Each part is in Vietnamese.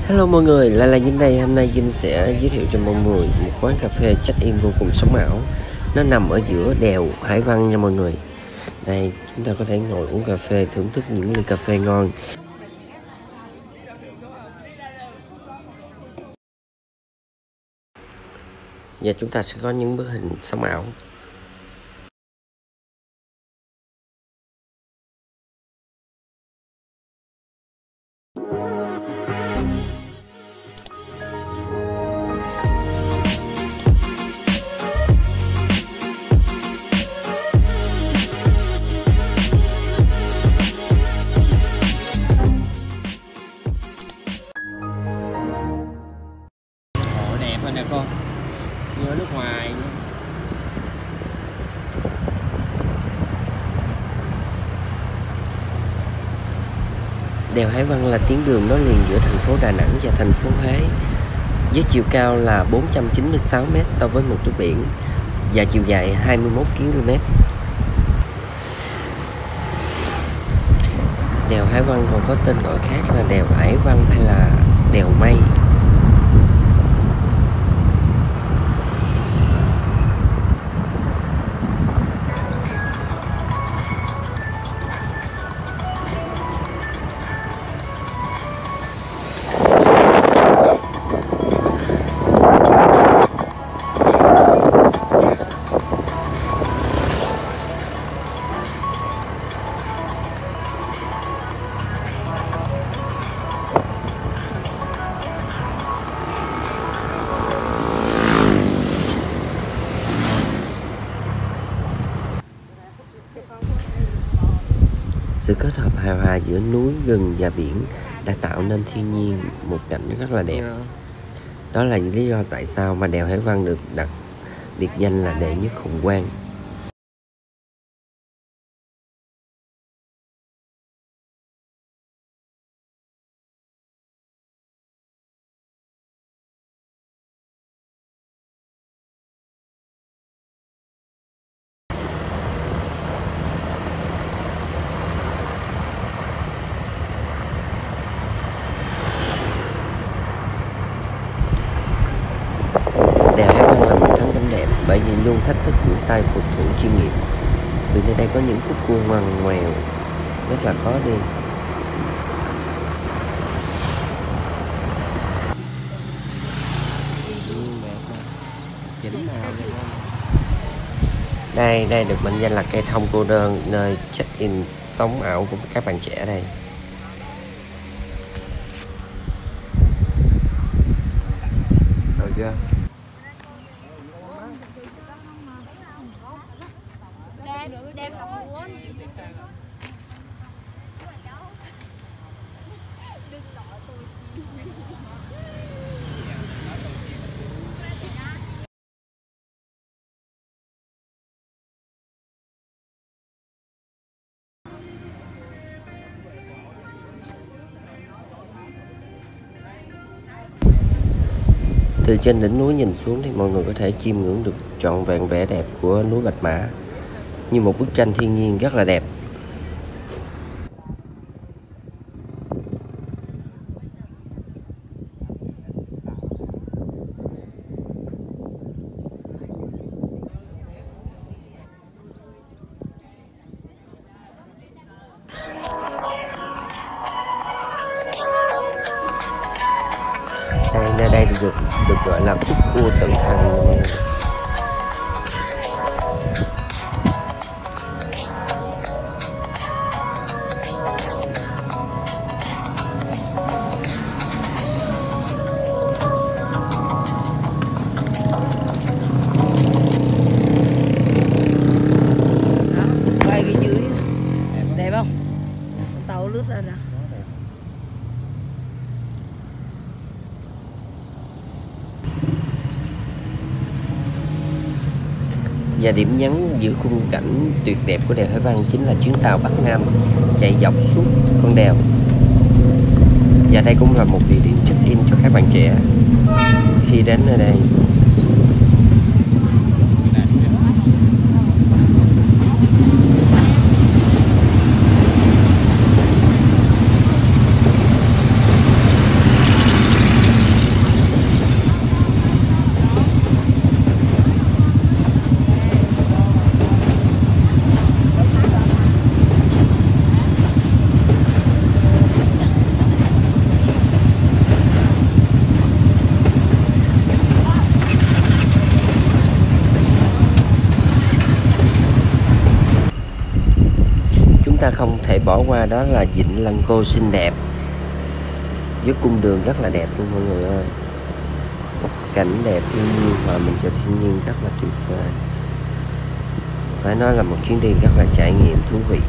Hello mọi người, lại là Vinh đây. Hôm nay Vinh sẽ giới thiệu cho mọi người một quán cà phê check-in vô cùng sống ảo. Nó nằm ở giữa đèo Hải Vân nha mọi người. Đây, chúng ta có thể ngồi uống cà phê, thưởng thức những ly cà phê ngon. Và chúng ta sẽ có những bức hình sống ảo. Ồ, đẹp hơn nè con, như ở nước ngoài nữa. Đèo Hải Vân là tuyến đường nối liền giữa thành phố Đà Nẵng và thành phố Huế, với chiều cao là 496 m so với mực nước biển và chiều dài 21 km. Đèo Hải Vân còn có tên gọi khác là đèo Hải Vân hay là đèo Mây. Sự kết hợp hài hòa giữa núi, rừng và biển đã tạo nên thiên nhiên một cảnh rất là đẹp. Đó là lý do tại sao mà đèo Hải Vân được đặt biệt danh là đệ nhất hùng quan. Đèo Hải Vân là một thắng cảnh đẹp bởi vì luôn thách thức những tay phục thủ chuyên nghiệp. Từ nơi đây có những khúc cua ngoằn ngoèo rất là khó đi. Đây được mệnh danh là cây thông cô đơn, nơi check-in sống ảo của các bạn trẻ đây. Được chưa? Từ trên đỉnh núi nhìn xuống thì mọi người có thể chiêm ngưỡng được trọn vẹn vẻ đẹp của núi Bạch Mã, như một bức tranh thiên nhiên rất là đẹp. Nơi đây được gọi là khúc cua tự thăng nha mọi người. Quay cái dưới đẹp không? Tàu lướt ra nè. Và điểm nhấn giữa khung cảnh tuyệt đẹp của đèo Hải Vân chính là chuyến tàu Bắc Nam chạy dọc suốt con đèo. Và đây cũng là một địa điểm check-in cho các bạn trẻ khi đến nơi đây. ta không thể bỏ qua đó là vịnh Lăng Cô xinh đẹp với cung đường rất là đẹp luôn mọi người ơi. Cảnh đẹp thiên nhiên, hòa mình cho thiên nhiên rất là tuyệt vời. Phải nói là một chuyến đi rất là trải nghiệm thú vị.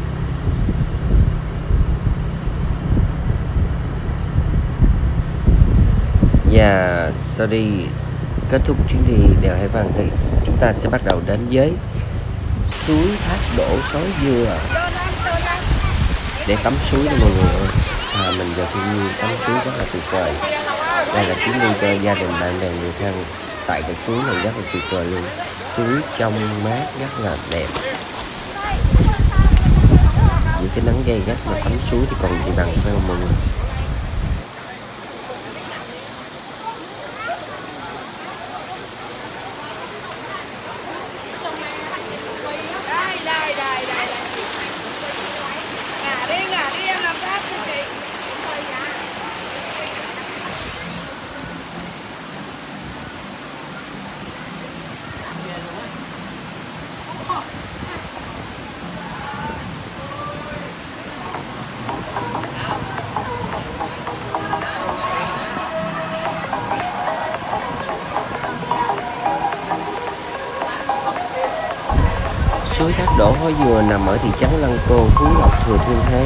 Và sau đi kết thúc chuyến đi đèo Hải Vân thì chúng ta sẽ bắt đầu đến với suối Thác Đổ Sói Dừa để tắm suối đó mọi người ơi. Mình vào thiên nhiên tắm suối rất là tuyệt vời. Đây là chuyến đi cho gia đình bạn bè người thân tại cái suối này rất là tuyệt vời luôn. Suối trong mát rất là đẹp. Những cái nắng gay gắt mà tắm suối thì còn gì bằng, phải không mọi người? Suối Thác Đổ Sói Dừa nằm ở thị trấn Lăng Cô, Phú Lộc, Thừa Thiên Huế.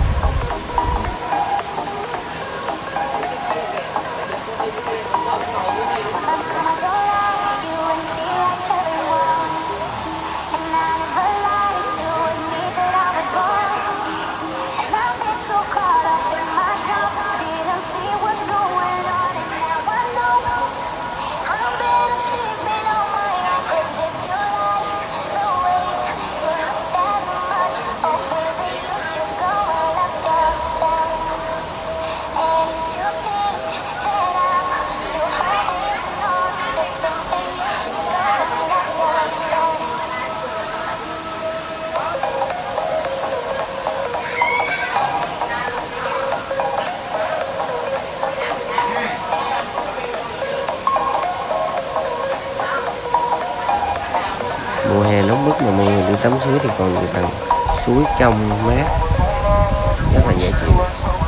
Mùa hè nóng bức mà mọi người đi tắm suối thì còn gì bằng. Suối trong mát rất là dễ chịu.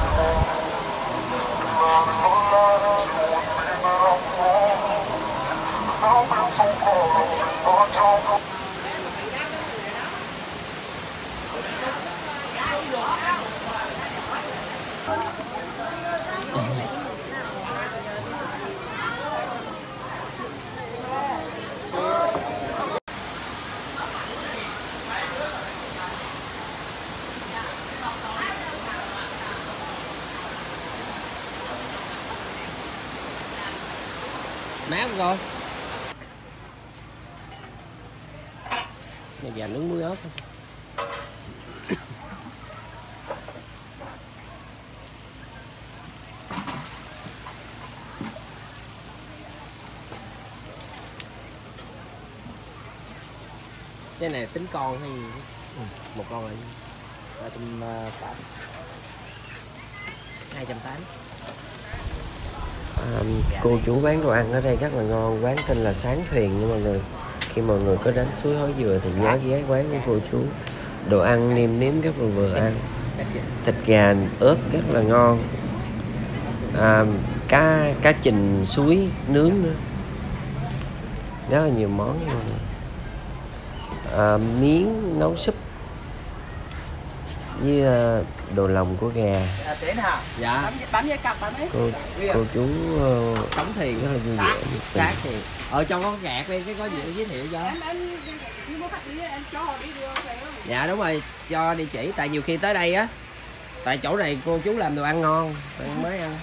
Mát không con? Này giờ nướng muối ớt. Cái này tính con hay gì? Một con là 280. 280. Cô chú bán đồ ăn ở đây rất là ngon, quán tên là Sáng Thuyền nha mọi người. Khi mọi người có đến suối Thác Dừa thì nhớ ghé quán của cô chú. Đồ ăn nêm nếm rất là vừa ăn, thịt gà ướp rất là ngon, cá trình suối nướng nữa, rất là nhiều món nha mọi người. Miếng nấu súp với đồ lòng của gà. Dạ. Cô chú Sống Thiền rất là vui vẻ. Sát Thiền. Ở trong có gạt đi, cái có gì giới thiệu cho. Dạ đúng rồi, cho địa chỉ. Tại nhiều khi tới đây á, tại chỗ này cô chú làm đồ ăn ngon, mới ăn.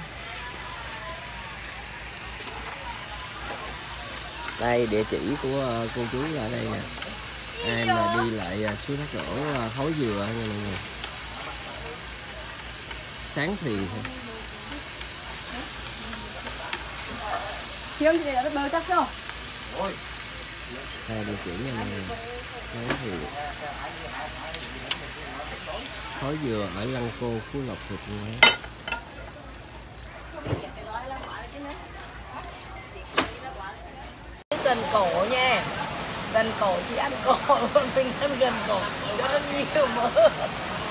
Đây địa chỉ của cô chú là đây nè. Em là đi lại suối Thác Đổ Thối Dừa nha mọi người. Sáng Thuyền thôi. Chiếm thì là nó bơi chắc không? Đây địa chỉ nha mọi người. Sáng Thuyền. Thối Dừa ở Lăng Cô, Phú Lộc, Thừa Thiên Huế. Gần cổ nha. Gần cổ chỉ ăn cổ, mình ăn gần cổ cho nó nhiều mỡ.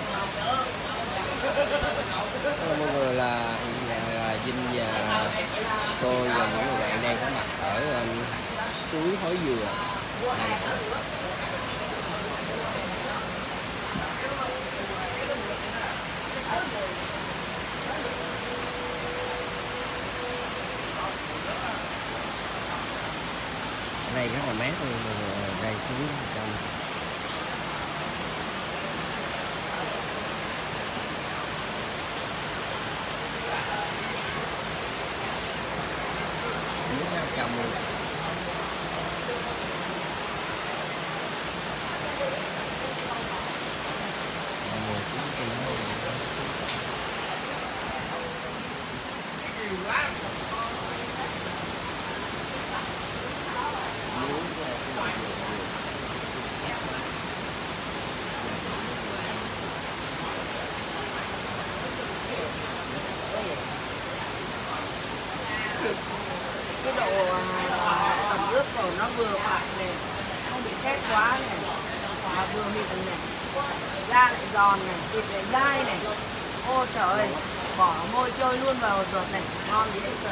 Mọi người là hiện giờ là Vinh và tôi và những người bạn đang có mặt ở suối Thối Dừa, Đà Nẵng. Ở đây rất là mát luôn, mọi người. Đây suối trong. Nước rất trong luôn. Mọi người cũng trên đó. Cái độ ẩm ướt của nó vừa phải này, không bị khét quá này, và vừa mịn này, da lại giòn này, thịt lại dai này. Ô trời ơi, bỏ môi trôi luôn vào ruột này, ngon dễ sợ.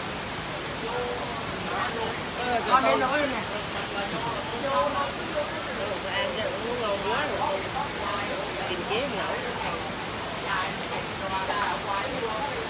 Con đến nỗi này. Ăn cho nó ngon quá rồi, kiềm chế nổi.